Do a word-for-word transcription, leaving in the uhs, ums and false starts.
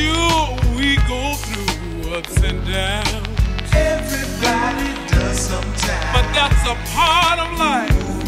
you, we go through ups and downs. Everybody does sometimes, but that's a part of life.